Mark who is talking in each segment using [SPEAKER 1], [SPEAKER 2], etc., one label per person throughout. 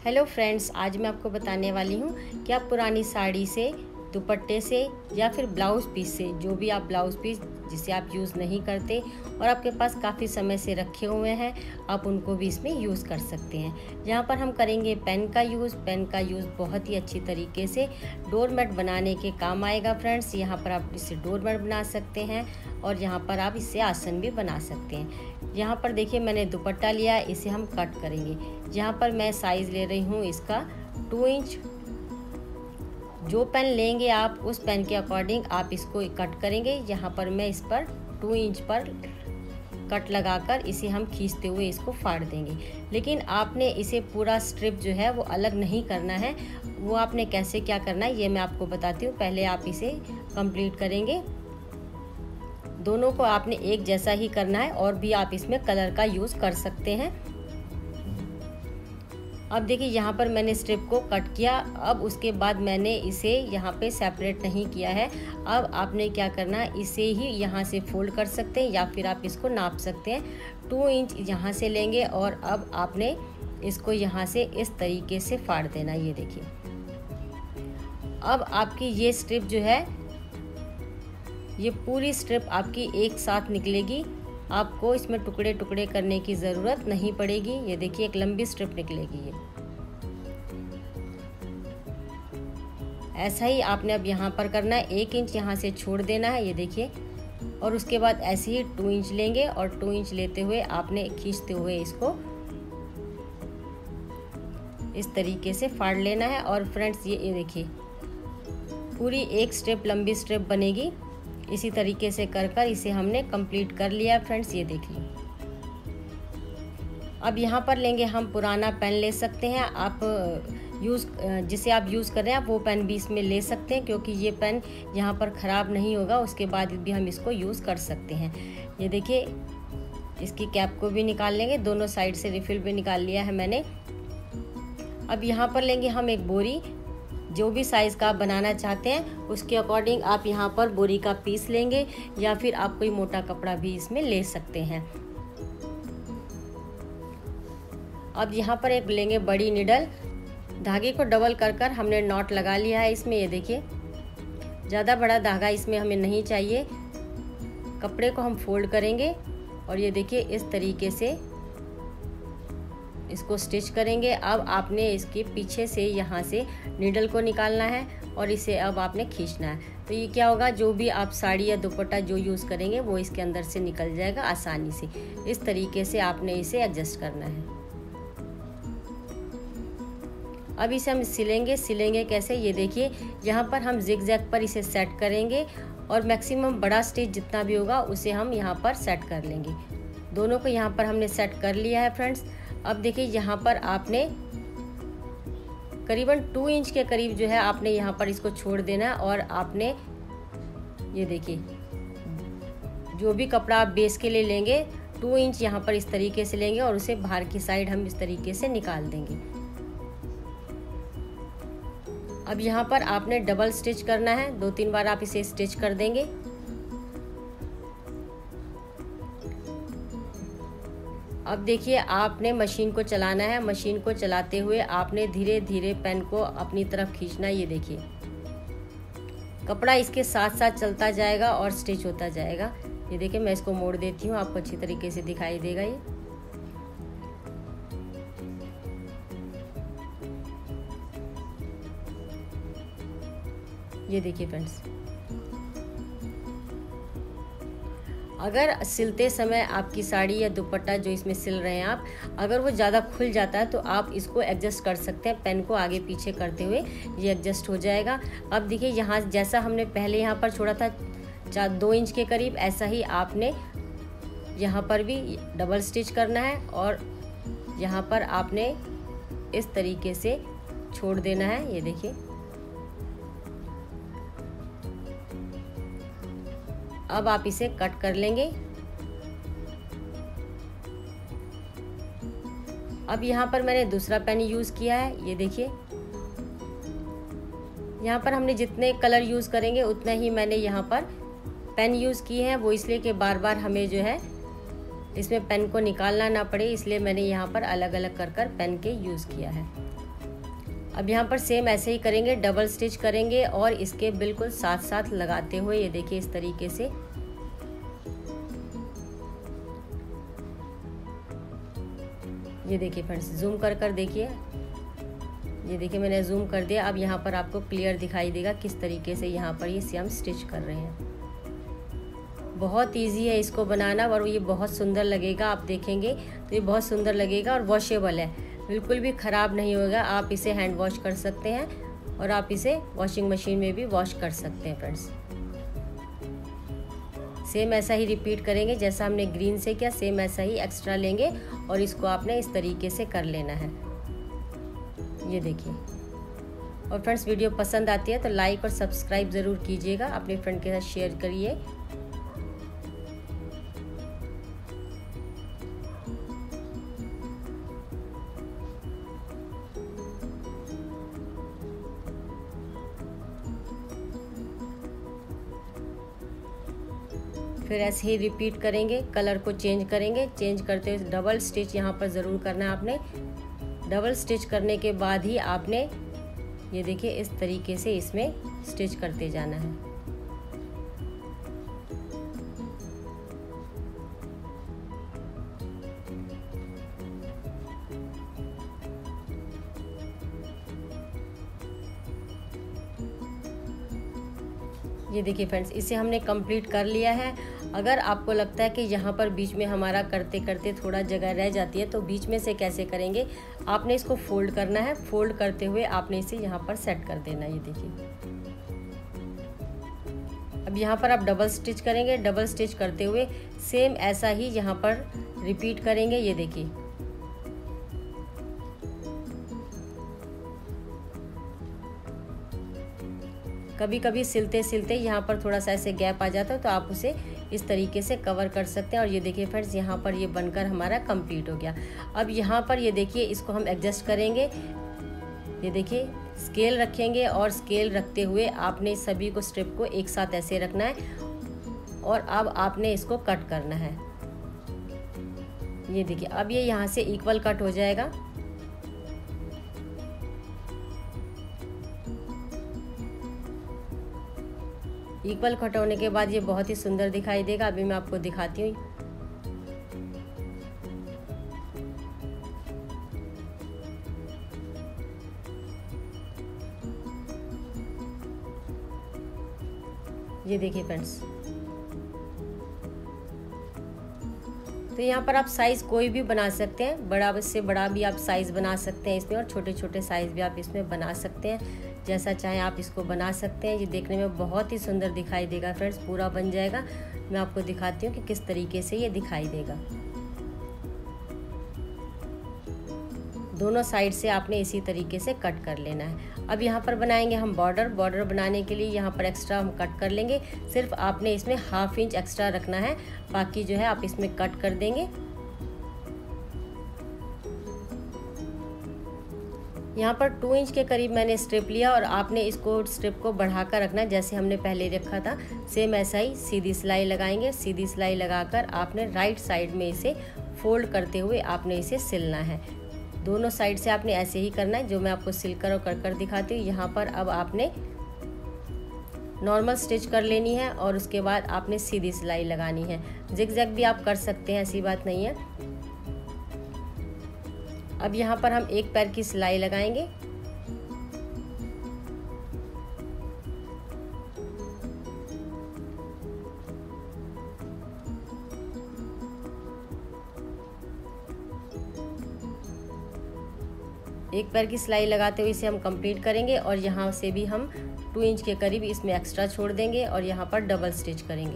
[SPEAKER 1] Hello friends, आज मैं आपको बताने वाली हूँ कि आप पुरानी साड़ी से, दुपट्टे से या फिर ब्लाउज़ पीस से, जो भी आप ब्लाउज़ पीस जिसे आप यूज़ नहीं करते और आपके पास काफ़ी समय से रखे हुए हैं, आप उनको भी इसमें यूज़ कर सकते हैं। यहाँ पर हम करेंगे पेन का यूज़। पेन का यूज़ बहुत ही अच्छी तरीके से डोरमेट बनाने के काम आएगा फ्रेंड्स। यहाँ पर आप इससे डोरमेट बना सकते हैं और यहाँ पर आप इससे आसन भी बना सकते हैं। यहाँ पर देखिए मैंने दुपट्टा लिया, इसे हम कट करेंगे। यहाँ पर मैं साइज़ ले रही हूँ इसका 2 इंच। जो पेन लेंगे आप उस पेन के अकॉर्डिंग आप इसको कट करेंगे। यहाँ पर मैं इस पर 2 इंच पर कट लगाकर इसे हम खींचते हुए इसको फाड़ देंगे। लेकिन आपने इसे पूरा स्ट्रिप जो है वो अलग नहीं करना है। वो आपने कैसे क्या करना है ये मैं आपको बताती हूँ। पहले आप इसे कंप्लीट करेंगे। दोनों को आपने एक जैसा ही करना है और भी आप इसमें कलर का यूज़ कर सकते हैं। अब देखिए यहाँ पर मैंने स्ट्रिप को कट किया। अब उसके बाद मैंने इसे यहाँ पे सेपरेट नहीं किया है। अब आपने क्या करना है, इसे ही यहाँ से फोल्ड कर सकते हैं या फिर आप इसको नाप सकते हैं। 2 इंच यहाँ से लेंगे और अब आपने इसको यहाँ से इस तरीके से फाड़ देना। ये देखिए, अब आपकी ये स्ट्रिप जो है, ये पूरी स्ट्रिप आपकी एक साथ निकलेगी। आपको इसमें टुकड़े टुकड़े करने की ज़रूरत नहीं पड़ेगी। ये देखिए एक लंबी स्ट्रिप निकलेगी ये। ऐसा ही आपने अब यहाँ पर करना है। 1 इंच यहाँ से छोड़ देना है, ये देखिए। और उसके बाद ऐसे ही 2 इंच लेंगे और 2 इंच लेते हुए आपने खींचते हुए इसको इस तरीके से फाड़ लेना है। और फ्रेंड्स ये देखिए पूरी एक स्ट्रिप लंबी स्ट्रिप बनेगी। इसी तरीके से कर इसे हमने कंप्लीट कर लिया फ्रेंड्स। ये देखिए, अब यहाँ पर लेंगे हम पुराना पेन ले सकते हैं। आप जिसे आप यूज़ कर रहे हैं आप वो पेन भी इसमें ले सकते हैं, क्योंकि ये पेन यहाँ पर ख़राब नहीं होगा। उसके बाद भी हम इसको यूज़ कर सकते हैं। ये देखिए, इसकी कैप को भी निकाल लेंगे। दोनों साइड से रिफिल भी निकाल लिया है मैंने। अब यहाँ पर लेंगे हम एक बोरी। जो भी साइज़ का आप बनाना चाहते हैं उसके अकॉर्डिंग आप यहाँ पर बोरी का पीस लेंगे या फिर आप कोई मोटा कपड़ा भी इसमें ले सकते हैं। अब यहाँ पर एक लेंगे बड़ी निडल। धागे को डबल कर हमने नॉट लगा लिया है इसमें। ये देखिए, ज़्यादा बड़ा धागा इसमें हमें नहीं चाहिए। कपड़े को हम फोल्ड करेंगे और ये देखिए इस तरीके से इसको स्टिच करेंगे। अब आपने इसके पीछे से यहाँ से नीडल को निकालना है और इसे अब आपने खींचना है। तो ये क्या होगा, जो भी आप साड़ी या दुपट्टा जो यूज़ करेंगे वो इसके अंदर से निकल जाएगा आसानी से। इस तरीके से आपने इसे एडजस्ट करना है। अब इसे हम सिलेंगे कैसे, ये देखिए यहाँ पर हम जिग जैग पर इसे सेट करेंगे और मैक्सिमम बड़ा स्टिच जितना भी होगा उसे हम यहाँ पर सेट कर लेंगे। दोनों को यहाँ पर हमने सेट कर लिया है फ्रेंड्स। अब देखिए यहाँ पर आपने करीबन 2 इंच के करीब जो है आपने यहाँ पर इसको छोड़ देना है। और आपने ये देखिए जो भी कपड़ा आप बेस के लिए लेंगे 2 इंच यहाँ पर इस तरीके से लेंगे और उसे बाहर की साइड हम इस तरीके से निकाल देंगे। अब यहाँ पर आपने डबल स्टिच करना है। 2-3 बार आप इसे स्टिच कर देंगे। अब देखिए आपने मशीन को चलाना है। मशीन को चलाते हुए आपने धीरे धीरे पेन को अपनी तरफ खींचना है। ये देखिए कपड़ा इसके साथ साथ चलता जाएगा और स्टिच होता जाएगा। ये देखिए मैं इसको मोड़ देती हूँ, आपको अच्छी तरीके से दिखाई देगा ये देखिए फ्रेंड्स। अगर सिलते समय आपकी साड़ी या दुपट्टा जो इसमें सिल रहे हैं आप, अगर वो ज़्यादा खुल जाता है तो आप इसको एडजस्ट कर सकते हैं। पेन को आगे पीछे करते हुए ये एडजस्ट हो जाएगा। अब देखिए यहाँ जैसा हमने पहले यहाँ पर छोड़ा था 2 इंच के करीब, ऐसा ही आपने यहाँ पर भी डबल स्टिच करना है और यहाँ पर आपने इस तरीके से छोड़ देना है। ये देखिए, अब आप इसे कट कर लेंगे। अब यहाँ पर मैंने दूसरा पेन यूज़ किया है। ये देखिए यहाँ पर हमने जितने कलर यूज़ करेंगे उतना ही मैंने यहाँ पर पेन यूज़ किए हैं। वो इसलिए कि बार बार हमें जो है इसमें पेन को निकालना ना पड़े, इसलिए मैंने यहाँ पर अलग अलग कर पेन के यूज़ किया है। अब यहाँ पर सेम ऐसे ही करेंगे, डबल स्टिच करेंगे और इसके बिल्कुल साथ साथ लगाते हुए ये देखिए इस तरीके से ये देखिए फ्रेंड्स, जूम कर देखिए, ये देखिए मैंने जूम कर दिया। अब यहाँ पर आपको क्लियर दिखाई देगा किस तरीके से यहाँ पर ये हम स्टिच कर रहे हैं। बहुत इजी है इसको बनाना और ये बहुत सुंदर लगेगा, आप देखेंगे तो ये बहुत सुंदर लगेगा और वॉशेबल है, बिल्कुल भी ख़राब नहीं होगा। आप इसे हैंड वॉश कर सकते हैं और आप इसे वॉशिंग मशीन में भी वॉश कर सकते हैं फ्रेंड्स। सेम ऐसा ही रिपीट करेंगे जैसा हमने ग्रीन से किया, सेम ऐसा ही एक्स्ट्रा लेंगे और इसको आपने इस तरीके से कर लेना है, ये देखिए। और फ्रेंड्स वीडियो पसंद आती है तो लाइक और सब्सक्राइब ज़रूर कीजिएगा, अपने फ्रेंड के साथ शेयर करिए। फिर ऐसे ही रिपीट करेंगे, कलर को चेंज करेंगे, चेंज करते हुए डबल स्टिच यहाँ पर ज़रूर करना है आपने। डबल स्टिच करने के बाद ही आपने ये देखिए इस तरीके से इसमें स्टिच करते जाना है। ये देखिए फ्रेंड्स, इसे हमने कंप्लीट कर लिया है। अगर आपको लगता है कि यहाँ पर बीच में हमारा करते करते थोड़ा जगह रह जाती है तो बीच में से कैसे करेंगे, आपने इसको फोल्ड करना है। फोल्ड करते हुए आपने इसे यहाँ पर सेट कर देना, ये देखिए। अब यहाँ पर आप डबल स्टिच करेंगे, डबल स्टिच करते हुए सेम ऐसा ही यहाँ पर रिपीट करेंगे, ये देखिए। कभी कभी सिलते सिलते यहाँ पर थोड़ा सा ऐसे गैप आ जाता है तो आप उसे इस तरीके से कवर कर सकते हैं। और ये देखिए फ्रेंड्स, यहाँ पर ये बनकर हमारा कंप्लीट हो गया। अब यहाँ पर ये देखिए इसको हम एडजस्ट करेंगे, ये देखिए स्केल रखेंगे और स्केल रखते हुए आपने सभी को स्ट्रिप को एक साथ ऐसे रखना है और अब आपने इसको कट करना है। ये देखिए अब ये यहाँ से इक्वल कट हो जाएगा। इक्वल कट होने के बाद ये बहुत ही सुंदर दिखाई देगा। अभी मैं आपको दिखाती हूँ। ये देखिए फ्रेंड्स, तो यहाँ पर आप साइज़ कोई भी बना सकते हैं, बड़ा से बड़ा भी आप साइज़ बना सकते हैं इसमें और छोटे छोटे साइज़ भी आप इसमें बना सकते हैं, जैसा चाहें आप इसको बना सकते हैं। ये देखने में बहुत ही सुंदर दिखाई देगा फ्रेंड्स, पूरा बन जाएगा। मैं आपको दिखाती हूँ कि किस तरीके से ये दिखाई देगा। दोनों साइड से आपने इसी तरीके से कट कर लेना है। अब यहाँ पर बनाएंगे हम बॉर्डर। बॉर्डर बनाने के लिए यहाँ पर एक्स्ट्रा हम कट कर लेंगे। सिर्फ आपने इसमें 1/2 इंच एक्स्ट्रा रखना है, बाकी जो है आप इसमें कट कर देंगे। यहाँ पर 2 इंच के करीब मैंने स्ट्रिप लिया और आपने इसको स्ट्रिप को बढ़ाकर रखना है जैसे हमने पहले रखा था। सेम ऐसा ही सीधी सिलाई लगाएंगे। सीधी सिलाई लगाकर आपने राइट साइड में इसे फोल्ड करते हुए आपने इसे सिलना है। दोनों साइड से आपने ऐसे ही करना है, जो मैं आपको सिलकर और कर दिखाती हूँ। यहाँ पर अब आपने नॉर्मल स्टिच कर लेनी है और उसके बाद आपने सीधी सिलाई लगानी है। जिगजैग भी आप कर सकते हैं, ऐसी बात नहीं है। अब यहाँ पर हम एक पैर की सिलाई लगाएंगे। एक पैर की सिलाई लगाते हुए इसे हम कंप्लीट करेंगे और यहाँ से भी हम 2 इंच के करीब इसमें एक्स्ट्रा छोड़ देंगे और यहाँ पर डबल स्टिच करेंगे।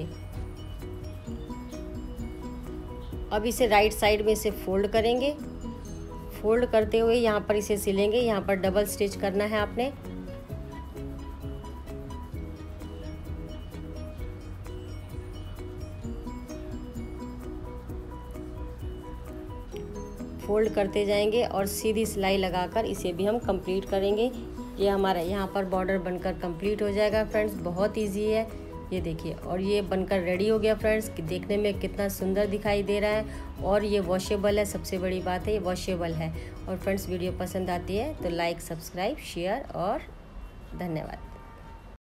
[SPEAKER 1] अब इसे राइट साइड में इसे फोल्ड करेंगे। फोल्ड करते हुए यहाँ पर इसे सिलेंगे। यहाँ पर डबल स्टिच करना है आपने। फोल्ड करते जाएंगे और सीधी सिलाई लगाकर इसे भी हम कंप्लीट करेंगे। ये हमारा यहाँ पर बॉर्डर बनकर कंप्लीट हो जाएगा फ्रेंड्स। बहुत इजी है, ये देखिए। और ये बनकर रेडी हो गया फ्रेंड्स। देखने में कितना सुंदर दिखाई दे रहा है और ये वॉशेबल है। सबसे बड़ी बात है ये वॉशेबल है और फ्रेंड्स वीडियो पसंद आती है तो लाइक, सब्सक्राइब, शेयर और धन्यवाद।